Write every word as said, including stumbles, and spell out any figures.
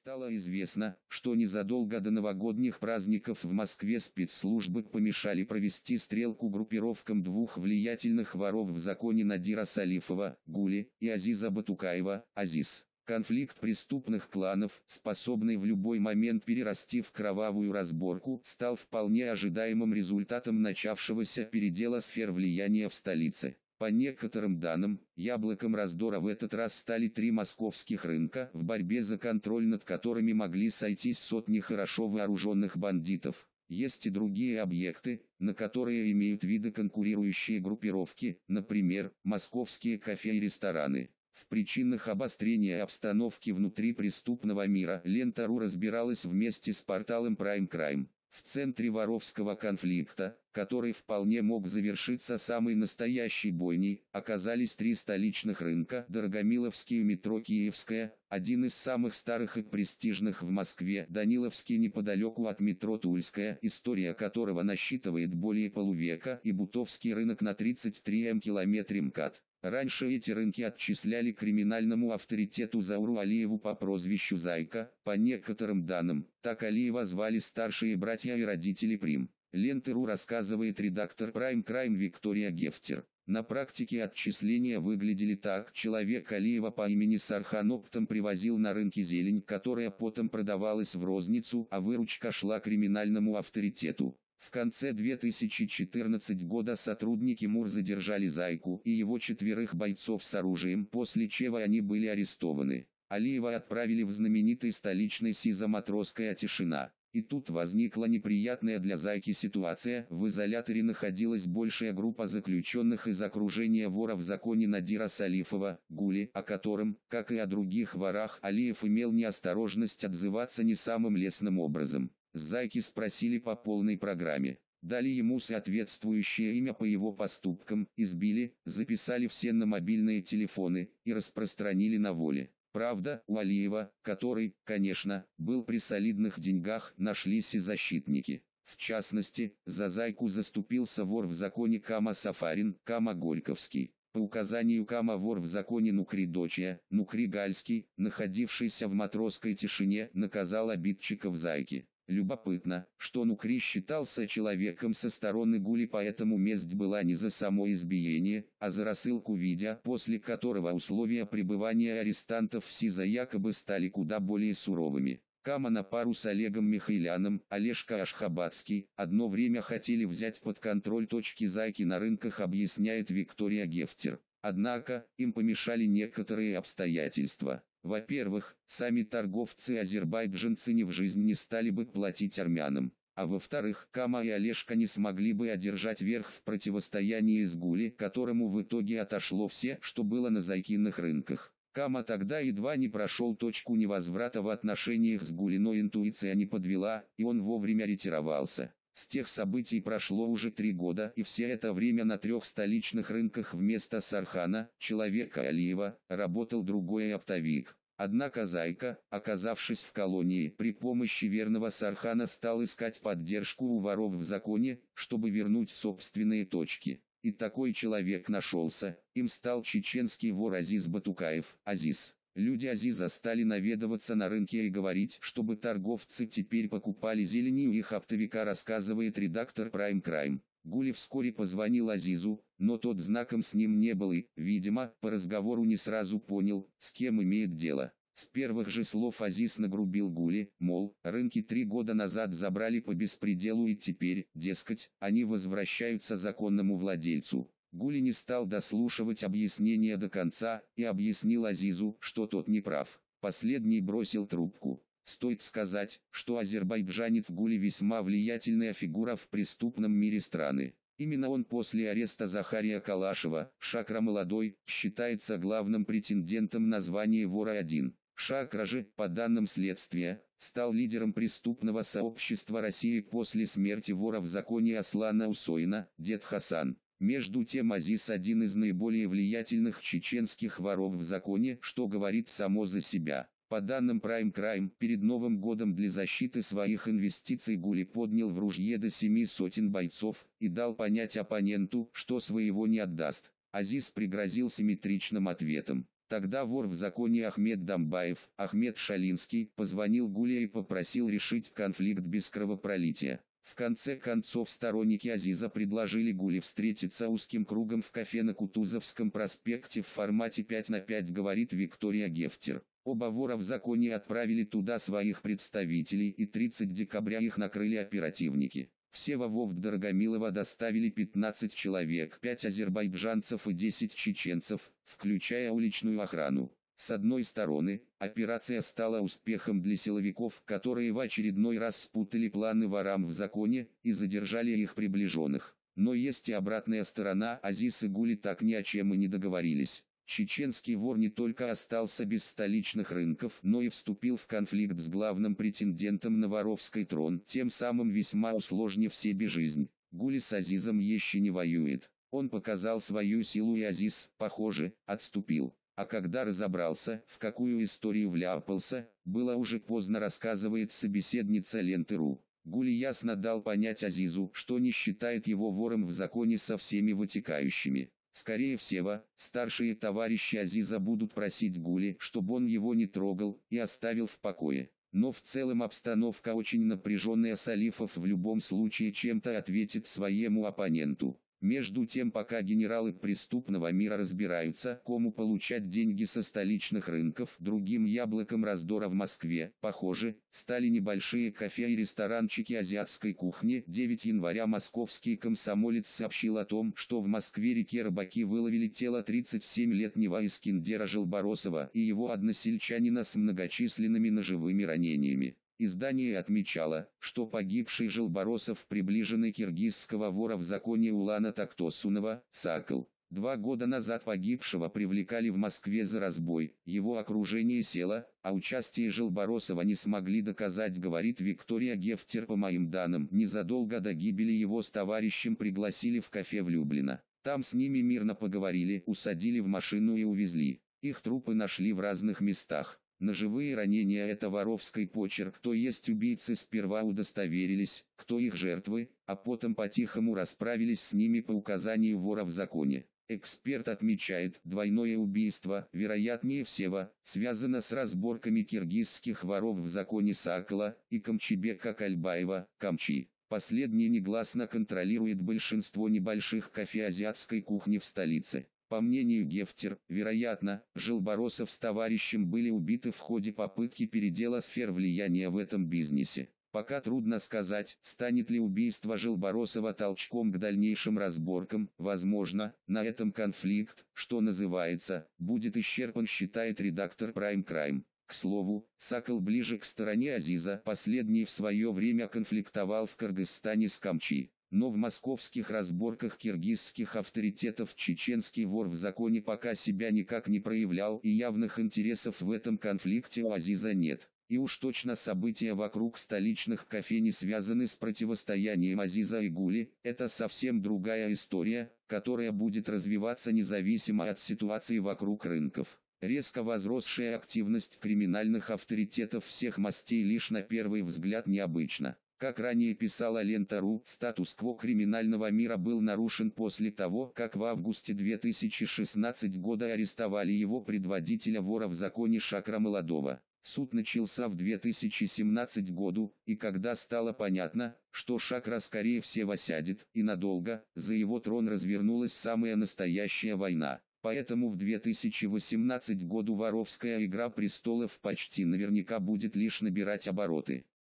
Стало известно, что незадолго до новогодних праздников в Москве спецслужбы помешали провести стрелку группировкам двух влиятельных воров в законе Надира Салифова, Гули, и Азиза Батукаева, Азиз. Конфликт преступных кланов, способный в любой момент перерасти в кровавую разборку, стал вполне ожидаемым результатом начавшегося передела сфер влияния в столице. По некоторым данным, яблоком раздора в этот раз стали три московских рынка, в борьбе за контроль над которыми могли сойтись сотни хорошо вооруженных бандитов. Есть и другие объекты, на которые имеют виды конкурирующие группировки, например, московские кафе и рестораны. В причинах обострения обстановки внутри преступного мира Лента.ру разбиралась вместе с порталом Prime Crime. В центре воровского конфликта, который вполне мог завершиться самой настоящей бойней, оказались три столичных рынка: Дорогомиловский у метро Киевская, один из самых старых и престижных в Москве, Даниловский неподалеку от метро Тульская, история которого насчитывает более полувека, и Бутовский рынок на тридцать третьем километре МКАД. Раньше эти рынки отчисляли криминальному авторитету Зауру Алиеву по прозвищу Зайка. По некоторым данным, так Алиева звали старшие братья и родители Прим. Лента.ру рассказывает редактор Prime Crime Виктория Гефтер. На практике отчисления выглядели так: человек Алиева по имени Сархан оптом привозил на рынке зелень, которая потом продавалась в розницу, а выручка шла криминальному авторитету. В конце две тысячи четырнадцатого года сотрудники МУР задержали Зайку и его четверых бойцов с оружием, после чего они были арестованы. Алиева отправили в знаменитый столичный СИЗО «Матросская тишина». И тут возникла неприятная для Зайки ситуация. В изоляторе находилась большая группа заключенных из окружения вора в законе Надира Салифова, Гули, о котором, как и о других ворах, Алиев имел неосторожность отзываться не самым лестным образом. С Зайки спросили по полной программе, дали ему соответствующее имя по его поступкам, избили, записали все на мобильные телефоны и распространили на воле. Правда, у Алиева, который, конечно, был при солидных деньгах, нашлись и защитники. В частности, за Зайку заступился вор в законе Кама Сафарин, Кама Горьковский. По указанию Кама вор в законе Нукри Дочья, Нукри Гальский, находившийся в матросской тишине, наказал обидчиков Зайки. Любопытно, что Нукри считался человеком со стороны Гули, поэтому месть была не за само избиение, а за рассылку видео, после которого условия пребывания арестантов в СИЗО якобы стали куда более суровыми. Кама на пару с Олегом Михайляном, Олежка Ашхабадский, одно время хотели взять под контроль точки Зайки на рынках, объясняет Виктория Гефтер. Однако, им помешали некоторые обстоятельства. Во-первых, сами торговцы-азербайджанцы ни в жизнь не стали бы платить армянам. А во-вторых, Кама и Олежка не смогли бы одержать верх в противостоянии с Гули, которому в итоге отошло все, что было на Зайкиных рынках. Кама тогда едва не прошел точку невозврата в отношениях с Гули, но интуиция не подвела, и он вовремя ретировался. С тех событий прошло уже три года, и все это время на трех столичных рынках вместо Сархана, человека Алиева, работал другой оптовик. Однако Зайка, оказавшись в колонии, при помощи верного Сархана стал искать поддержку у воров в законе, чтобы вернуть собственные точки. И такой человек нашелся, им стал чеченский вор Азиз Батукаев, Азиз. Люди Азиза стали наведываться на рынке и говорить, чтобы торговцы теперь покупали зелень у их оптовика, рассказывает редактор Prime Crime. Гули вскоре позвонил Азизу, но тот знаком с ним не был и, видимо, по разговору не сразу понял, с кем имеет дело. С первых же слов Азиз нагрубил Гули, мол, рынки три года назад забрали по беспределу и теперь, дескать, они возвращаются законному владельцу. Гули не стал дослушивать объяснения до конца и объяснил Азизу, что тот не прав. Последний бросил трубку. Стоит сказать, что азербайджанец Гули весьма влиятельная фигура в преступном мире страны. Именно он после ареста Захария Калашева, Шакра Молодой, считается главным претендентом на звание вора один. Шакра же, по данным следствия, стал лидером преступного сообщества России после смерти вора в законе Аслана Усоина, дед Хасан. Между тем Азиз один из наиболее влиятельных чеченских воров в законе, что говорит само за себя. По данным Prime Crime, перед Новым годом для защиты своих инвестиций Гули поднял в ружье до семи сотен бойцов и дал понять оппоненту, что своего не отдаст. Азиз пригрозил симметричным ответом. Тогда вор в законе Ахмед Дамбаев, Ахмед Шалинский, позвонил Гуле и попросил решить конфликт без кровопролития. В конце концов сторонники Азиза предложили Гуле встретиться узким кругом в кафе на Кутузовском проспекте в формате пять на пять, говорит Виктория Гефтер. Оба вора в законе отправили туда своих представителей, и тридцатого декабря их накрыли оперативники. Всего в ОВД Дорогомилово доставили пятнадцать человек, пять азербайджанцев и десять чеченцев, включая уличную охрану. С одной стороны, операция стала успехом для силовиков, которые в очередной раз спутали планы ворам в законе и задержали их приближенных. Но есть и обратная сторона. Азиз и Гули так ни о чем и не договорились. Чеченский вор не только остался без столичных рынков, но и вступил в конфликт с главным претендентом на воровский трон, тем самым весьма усложнив себе жизнь. Гули с Азизом еще не воюет. Он показал свою силу, и Азиз, похоже, отступил. А когда разобрался, в какую историю вляпался, было уже поздно, рассказывает собеседница Ленты.ру. Гули ясно дал понять Азизу, что не считает его вором в законе со всеми вытекающими. Скорее всего, старшие товарищи Азиза будут просить Гули, чтобы он его не трогал и оставил в покое. Но в целом обстановка очень напряженная. Салифов в любом случае чем-то ответит своему оппоненту. Между тем, пока генералы преступного мира разбираются, кому получать деньги со столичных рынков, другим яблоком раздора в Москве, похоже, стали небольшие кафе и ресторанчики азиатской кухни. девятого января московский комсомолец сообщил о том, что в Москве-реке рыбаки выловили тело тридцатисемилетнего Искендера Жилборосова и его односельчанина с многочисленными ножевыми ранениями. Издание отмечало, что погибший Жилборосов приближенный киргизского вора в законе Улана Тактосунова, Сакл. Два года назад погибшего привлекали в Москве за разбой, его окружение село, а участие Жилборосова не смогли доказать, говорит Виктория Гефтер. По моим данным, незадолго до гибели его с товарищем пригласили в кафе в Люблино. Там с ними мирно поговорили, усадили в машину и увезли. Их трупы нашли в разных местах. Ножевые ранения — это воровский почерк. Кто есть убийцы, сперва удостоверились, кто их жертвы, а потом по-тихому расправились с ними по указанию вора в законе. Эксперт отмечает, двойное убийство, вероятнее всего, связано с разборками киргизских воров в законе Сакала и Камчибека Кальбаева, Камчи. Последний негласно контролирует большинство небольших кафе азиатской кухни в столице. По мнению Гефтер, вероятно, Жилборосов с товарищем были убиты в ходе попытки передела сфер влияния в этом бизнесе. Пока трудно сказать, станет ли убийство Жилборосова толчком к дальнейшим разборкам. Возможно, на этом конфликт, что называется, будет исчерпан, считает редактор Prime Crime. К слову, Сакл ближе к стороне Азиза. Последний в свое время конфликтовал в Кыргызстане с Камчи. Но в московских разборках киргизских авторитетов чеченский вор в законе пока себя никак не проявлял, и явных интересов в этом конфликте у Азиза нет. И уж точно события вокруг столичных кафе не связаны с противостоянием Азиза и Гули. Это совсем другая история, которая будет развиваться независимо от ситуации вокруг рынков. Резко возросшая активность криминальных авторитетов всех мастей лишь на первый взгляд необычна. Как ранее писала Лента.ру, статус-кво криминального мира был нарушен после того, как в августе две тысячи шестнадцатого года арестовали его предводителя вора в законе Шакра Молодого. Суд начался в две тысячи семнадцатом году, и когда стало понятно, что Шакра скорее всего сядет, и надолго, за его трон развернулась самая настоящая война. Поэтому в две тысячи восемнадцатом году воровская игра престолов почти наверняка будет лишь набирать обороты.